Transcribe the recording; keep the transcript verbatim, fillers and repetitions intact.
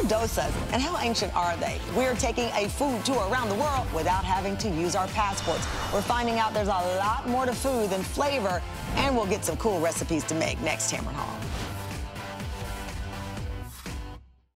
dosas, and how ancient are they? We're taking a food tour around the world without having to use our passports. We're finding out there's a lot more to food than flavor, and we'll get some cool recipes to make next, Tamron Hall.